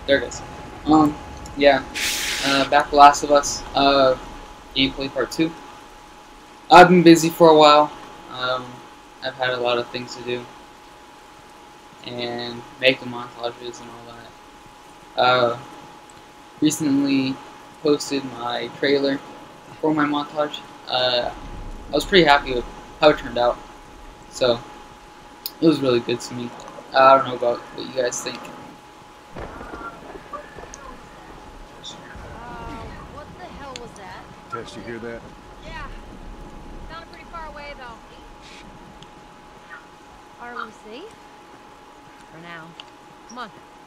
There it is. Yeah. Back to Last of Us. Gameplay part 2. I've been busy for a while. I've had a lot of things to do. And making montages and all that. Recently posted my trailer for my montage. I was pretty happy with how it turned out. So, it was really good to me. I don't know about what you guys think. What the hell was that? Tess, you hear that? Yeah. Sounded pretty far away, though. Are we safe? For now. Come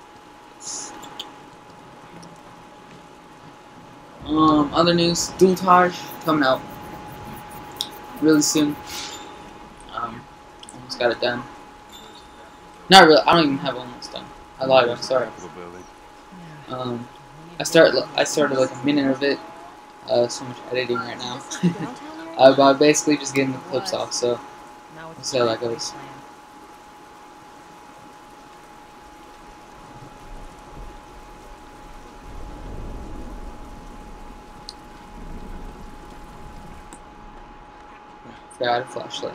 on. Other news, Dualtage coming out really soon. Almost got it done. Not really. I don't even have almost done. I lied. I'm sorry. I started like a minute of it. So much editing right now. But I'm basically just getting the clips off. So we'll see how that goes. Got a flashlight.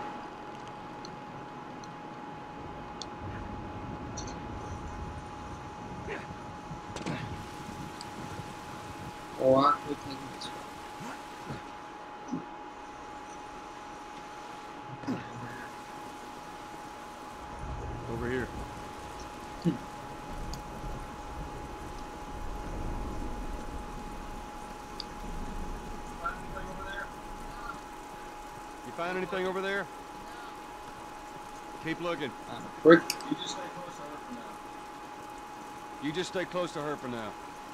Or we can this one. Over here. You find anything over there? Keep looking. Rick. You just stay close to her for now.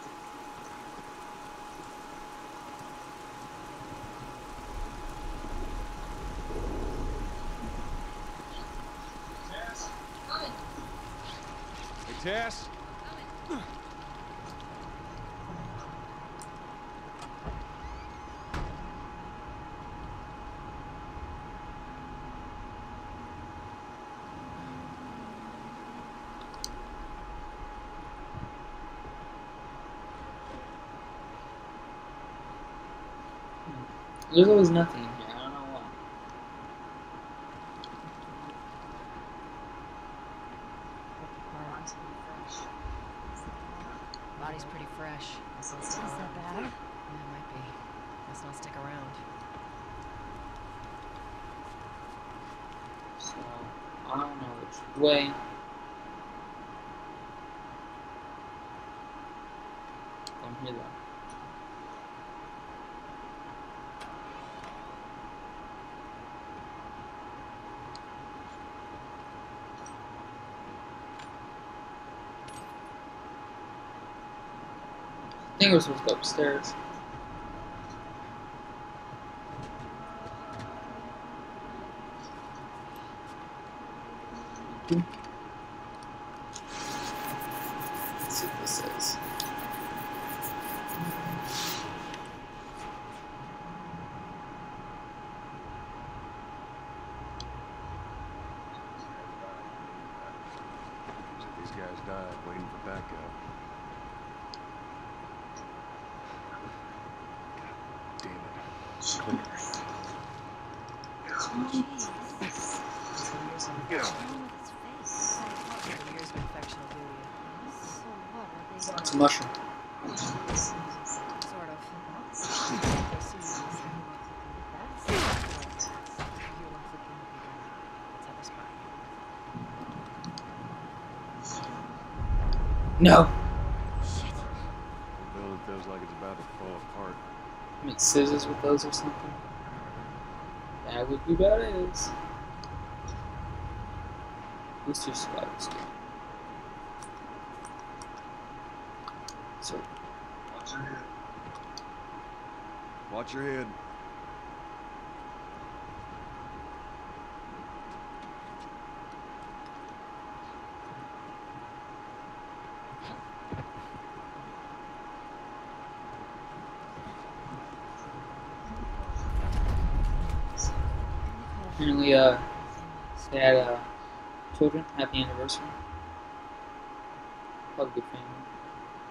Hey, Tess? There's always nothing in here. I don't know why. Body's pretty fresh. Is that bad? Yeah, it might be. Let's not stick around. So, I don't know which way. From here though. I think we're supposed to go upstairs. Let's see what this says. These guys died waiting for backup. Damn it. It's a mushroom. Sort of. No. Shit. The building feels like it's about to fall apart. Make scissors with those or something. That would be badass. Let's do spiders. So. Watch your head. Watch your head. Apparently, they had children. Happy anniversary. Probably good family.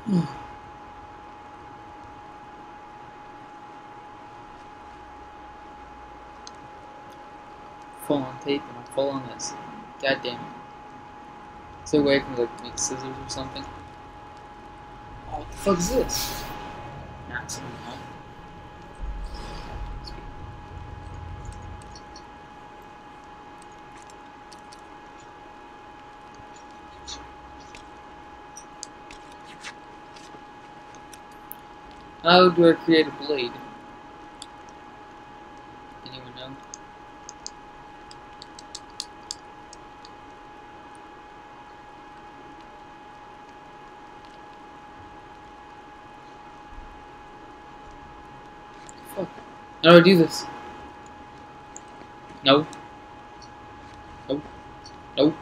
Full on tape and I'm full on this. God damn it. Is there a way I can like make scissors or something? Oh, what the fuck is this? Nah, it's something else. How do I create a blade? Anyone know? Fuck. How do I do this? No. No. No.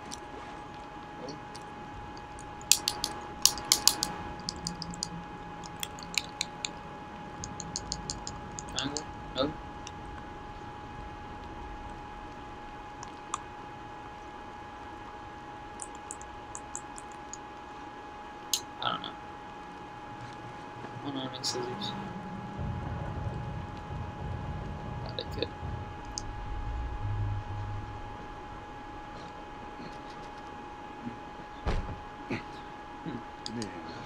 Triangle? No. I don't know. I don't know how to make scissors. Thought I could. Yeah.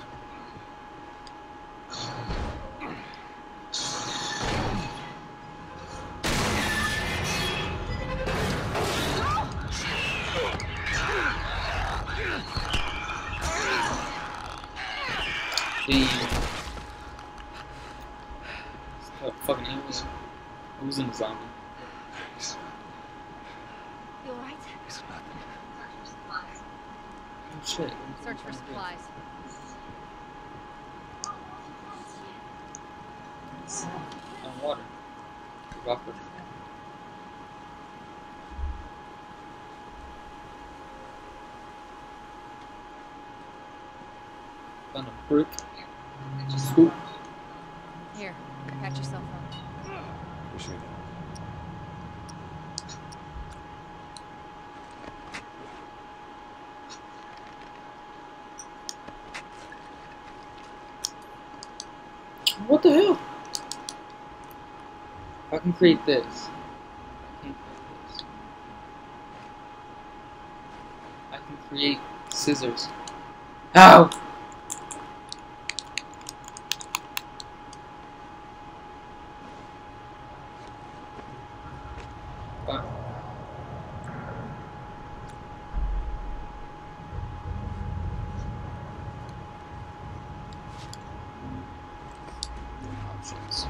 The fucking alien. Who's in a zombie? You alright? It's nothing. Oh shit. Search for supplies. On water. Rockwood. Found a brick. Scoop. Here, patch yourself up. Appreciate it. What the hell? I can create this. I can't create this. I can create scissors. Ow! Fuck. Options.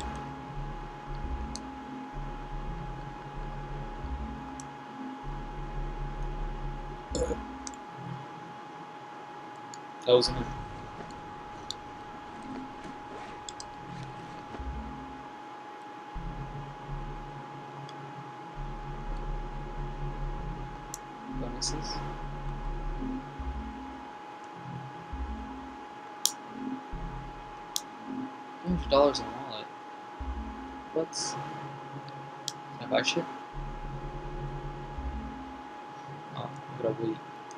That wasn't it. Bonuses. $100 in wallet. What's... Can I buy shit? Oh, gotta wait.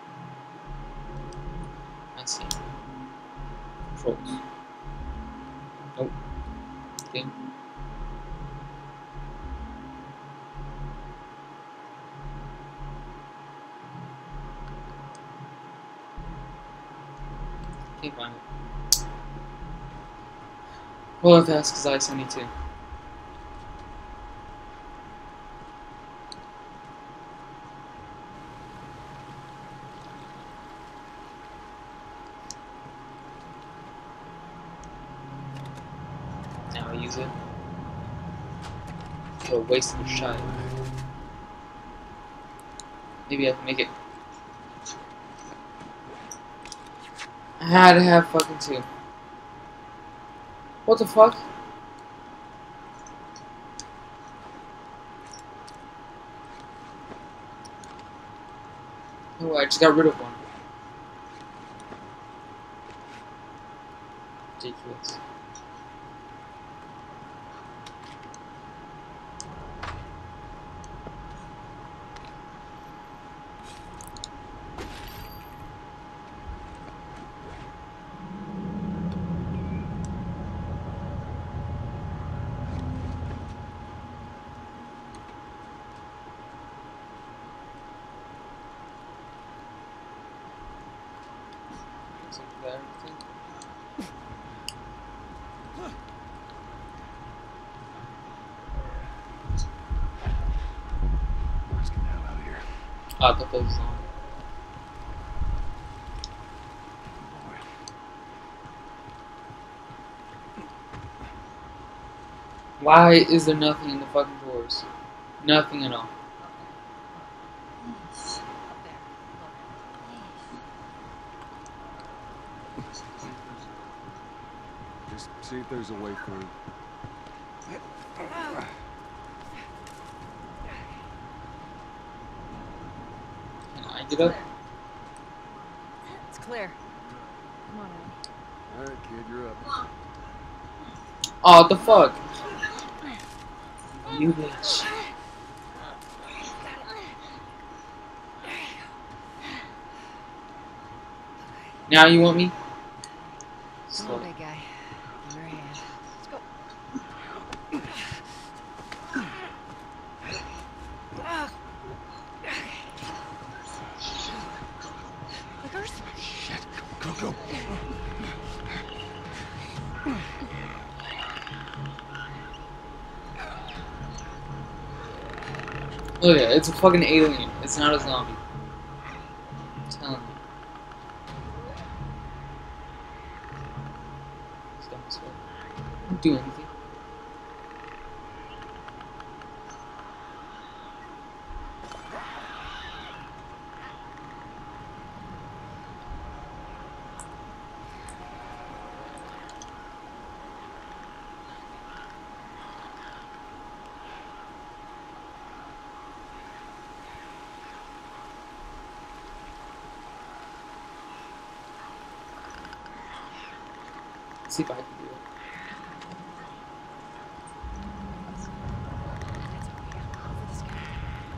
I see. Controls. Nope. Game. Can't find it. Well, if that's because I sent me too. Now I use it. What a waste of a shot. Maybe I can make it. I had to have fucking two. What the fuck? Oh, I just got rid of one. Ridiculous. Looks like we got everything. Let's get the hell out of here. Oh, I thought that was on. Boy. Why is there nothing in the fucking drawers? Nothing at all. Up there. Look. Just see if there's a way through. Can I get up? It's clear. Come on, Ellie. Alright, kid, you're up. Oh, what the fuck? You bitch. Now you want me? Come Slow. on, big guy. Give me your hand. Let's go. Clickers? Shit. Go. Look at it, it's a fucking alien. It's not a zombie. I'm telling you. It's dumb as fuck. Don't do anything. Let's see if I can do it. Over this guy.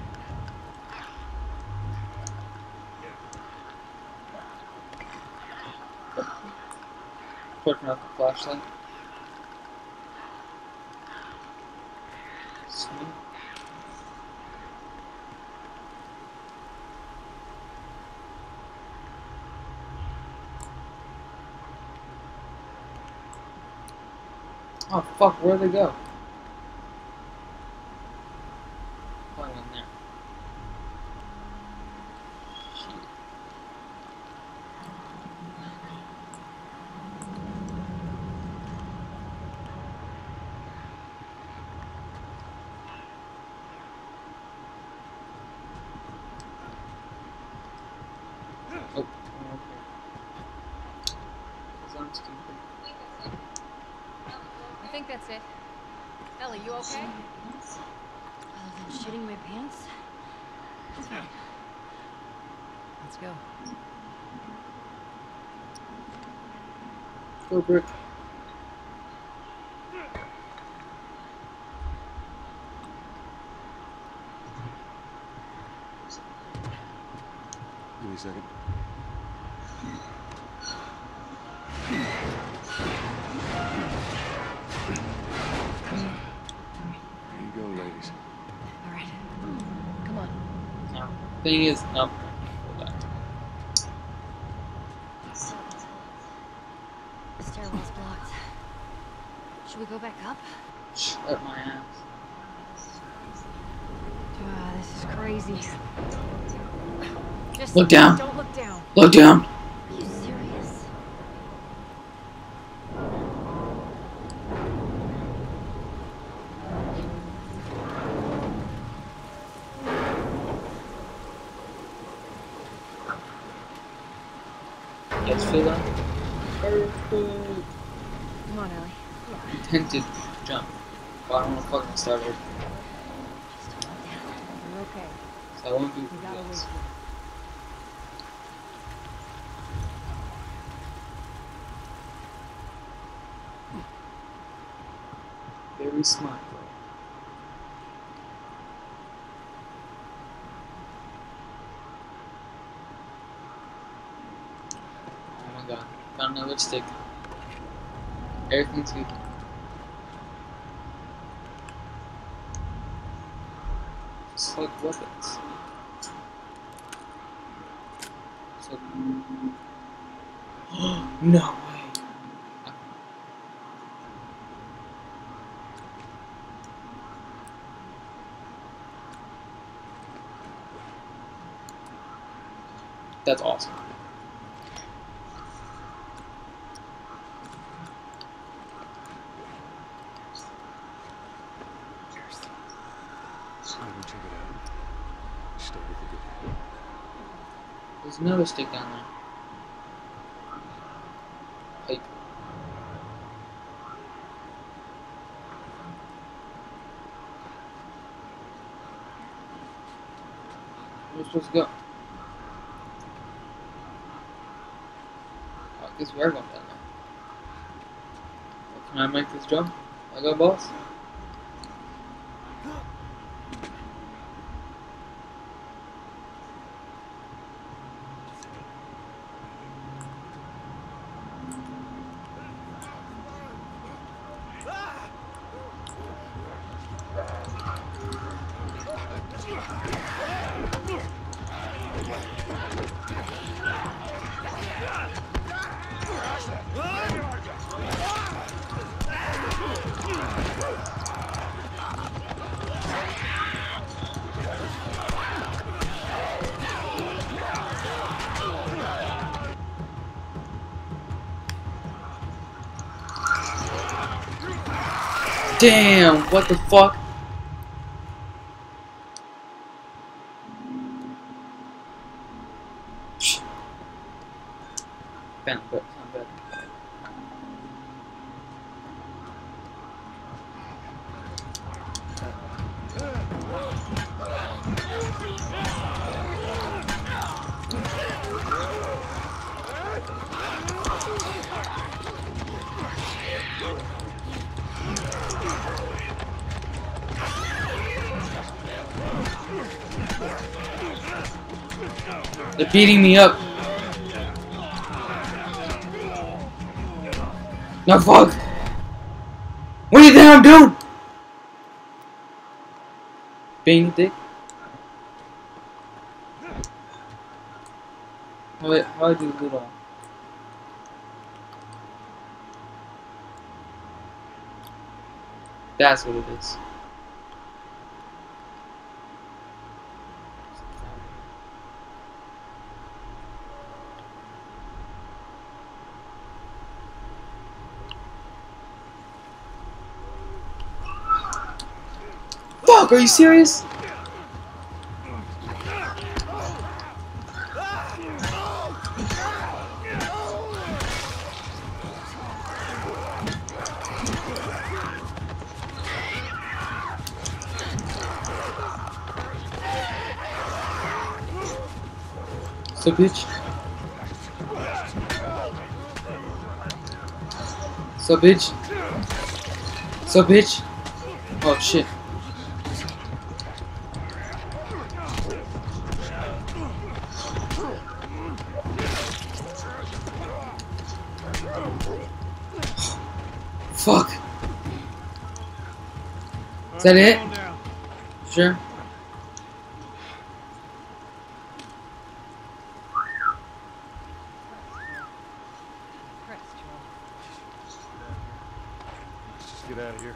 Turn off the flashlight. Sweet. Oh fuck, where'd they go? Probably in there. Shit. Oh, okay. Because I'm stupid. I think that's it. Ellie, you okay? Other than shitting my pants? That's fine. Let's go. Go, Brick. Give me a second. There you go, ladies. All right. Come on. Now, thing is, hold on. The stairwell's blocked. Should we go back up? Shut my ass. Ah, this is crazy. Just Look down. Don't look down. Look down. Are you serious? Let's feel that. Perfect. Come on, Ellie. Tempted to jump, but I don't want to fucking start over. Just hold down. You're okay. So I won't do We gotta wait this. for you. Very smart, bro. Oh my god. Found another stick. Everything's good. Just like weapons. So No way. That's awesome. Let me check it out. Stay with the good. There's another stick down there. Pipe. Where are we supposed to go? I guess we are going down there. Can I make this jump? I go, boss? Damn, what the fuck? Found it, found it. They're beating me up. No, fuck! What do you think I'm doing? Being a dick? How I do little? That's what it is. Fuck, are you serious? So bitch. So bitch. So bitch. Oh shit. Fuck. Is that it? Sure. Let's just get out of here.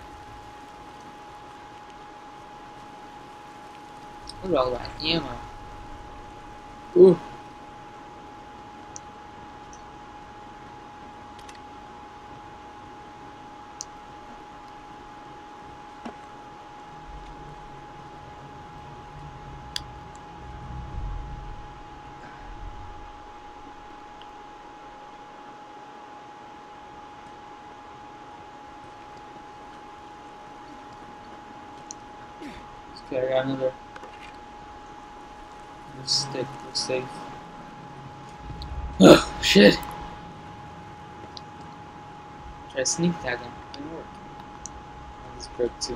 Look at all that ammo. Ooh. Okay, I got another stick. We're safe. Ugh, shit. Try to sneak tag him. Didn't work. Oh, this broke too.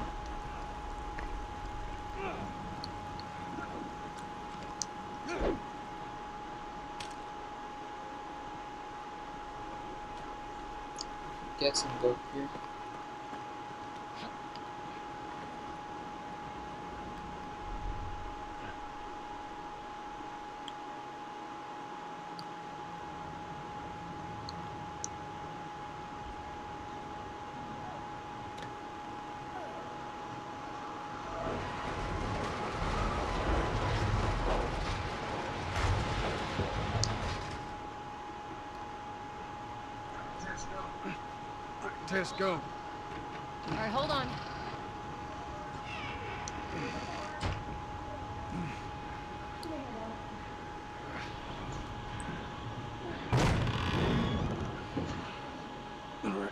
Get some go here. Tess, go. All right, hold on. All right.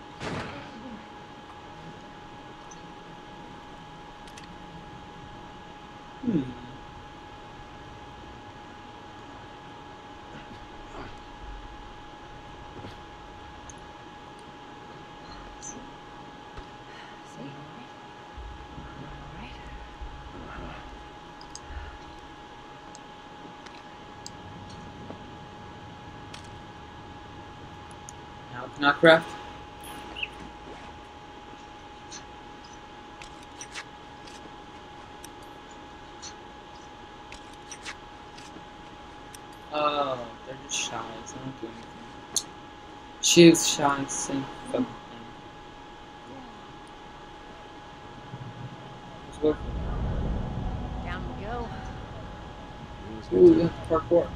Hmm. See, you all right? You all right? Now can I craft? Oh, they're just shy. So they don't do anything. She is shy, same fucking thing. Let's go for Down we go. Yeah, let's it. get Ooh, to yeah, it. parkour.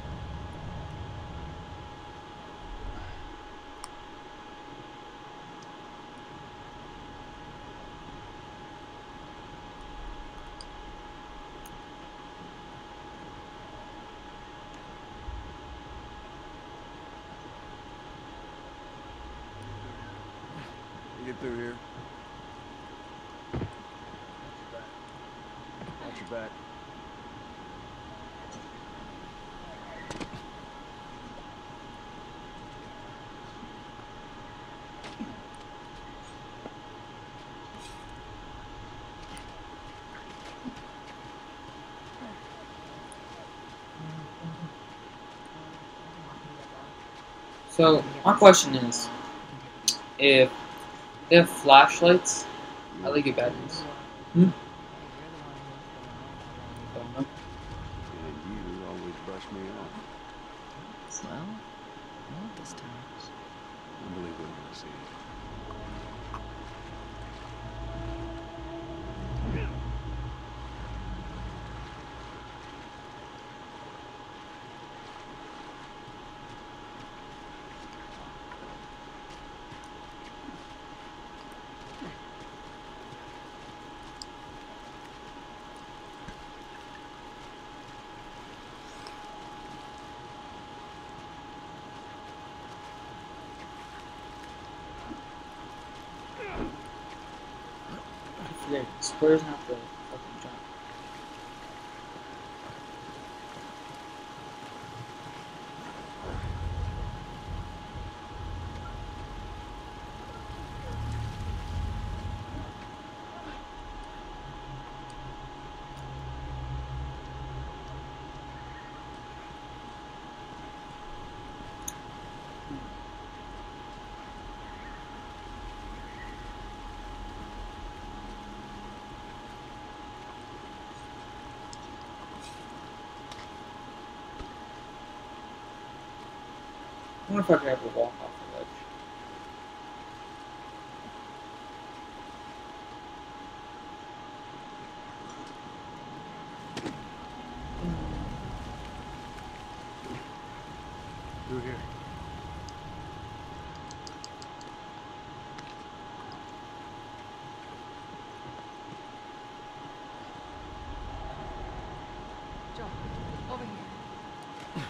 You get through here. Watch your back. So, my question is, if they have flashlights, how do they get batteries? Hmm? Yeah, you're the one who's gonna know today. Don't know. And you always brush me off. Well, not this time. I believe it when I see it. I forget. Squares have to fucking jump. I wonder if I could ever walk off the ledge. Through here. Joel, over here.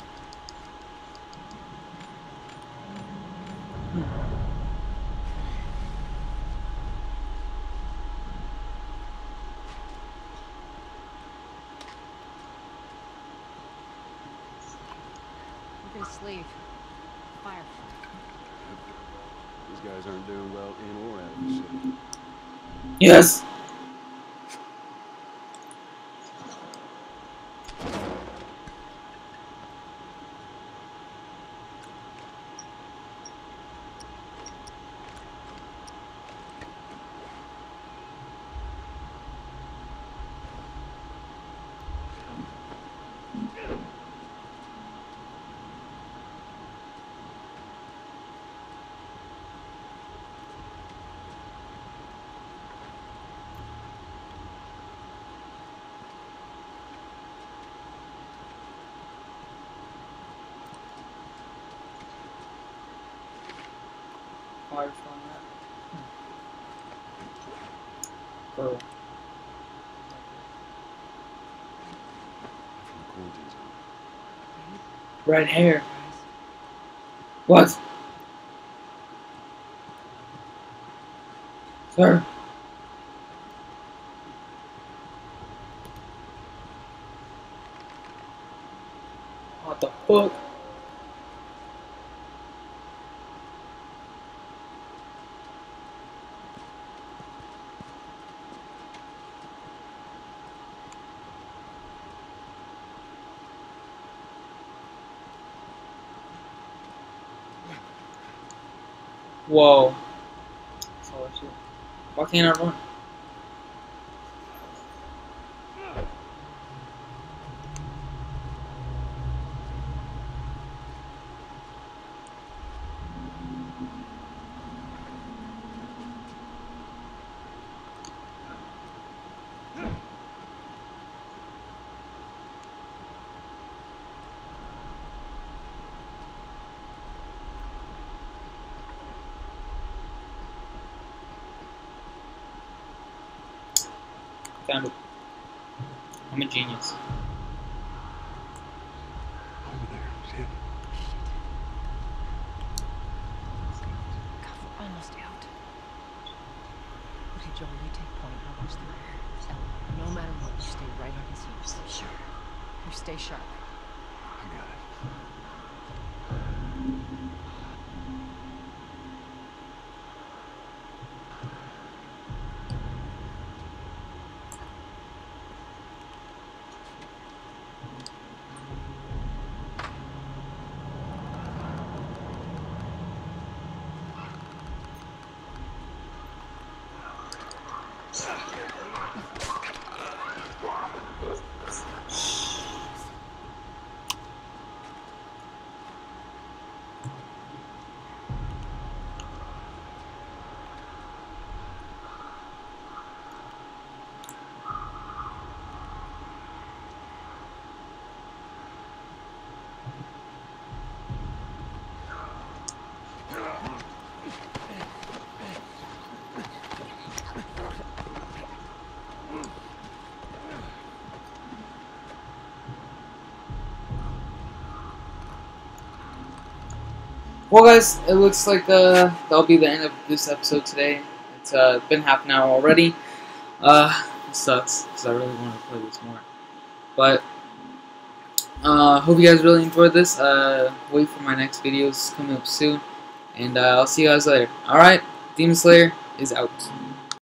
Look at his sleeve. Firefight. These guys aren't doing well in or out of the city. Yes! Firefly. Pearl. From the quarantine zone. Red hair. What? Sir? What the fuck? Whoa. That's all that shit. Why can't I run? Found it. I'm a genius. Over there. See it? God, we're almost out. Okay, Joel, you take point. I'll watch the rear. Ella, no matter what, you stay right on his heels. Sure. You stay sharp. I got it. Well, guys, it looks like that'll be the end of this episode today. It's been half an hour already. It sucks because I really want to play this more. But hope you guys really enjoyed this. Wait for my next videos coming up soon, and I'll see you guys later. All right, Demon Slayer is out.